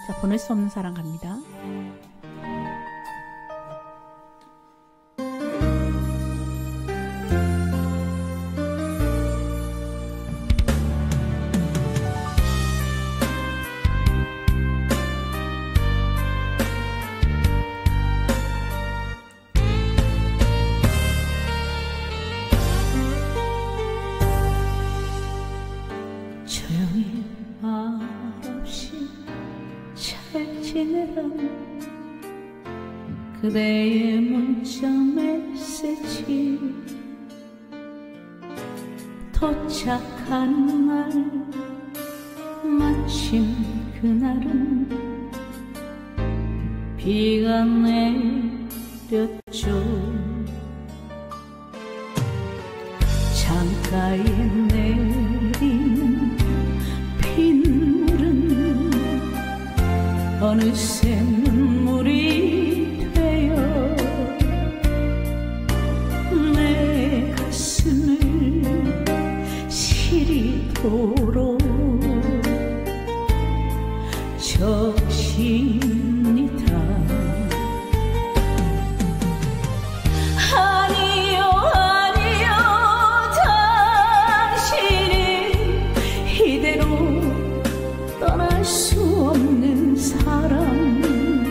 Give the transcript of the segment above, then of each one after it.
자, 보낼 수 없는 사랑 갑니다. 조용히 말없이 잘 지내라. 그대의 문자 메시지 도착한 날 마침 그날은 비가 내렸죠. 창가에 내리는 빗물은 어느새 눈물이 되어 내 가슴을 시리도록 적십니다. 아니요 아니요 당신은 이대로 떠날 수 없는 사람.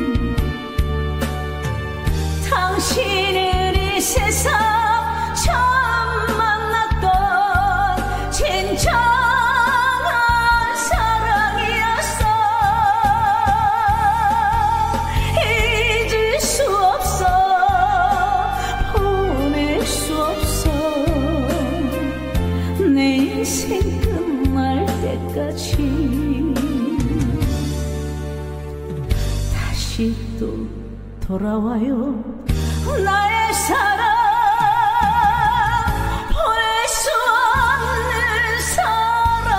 당신은 이 세상 처음 만났던 진정한 사랑이었어. 잊을 수 없어, 보낼 수 없어. 내 인생 끝날 때까지 다시 또 돌아와요 나의 사랑. 보낼 수 없는 사랑.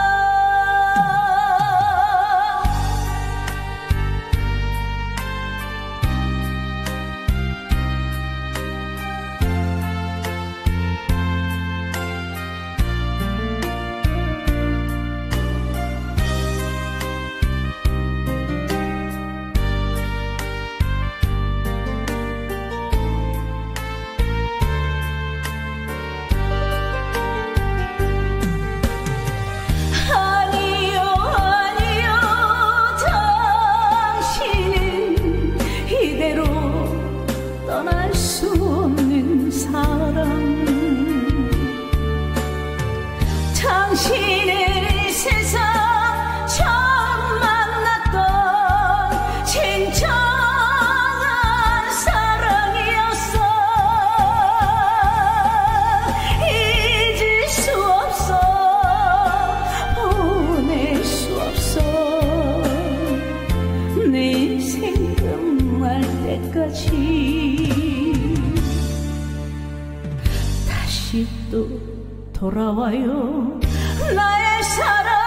아니요 아니요 당신은 이대로 떠날 수 없는 사람. 당신은 이 세상 처음 만났던 진정한 사랑이었어. 잊을 수 없어, 보낼 수 없어. 내 인생 끝날 때까지 다시 또 돌아와요 나의 사랑.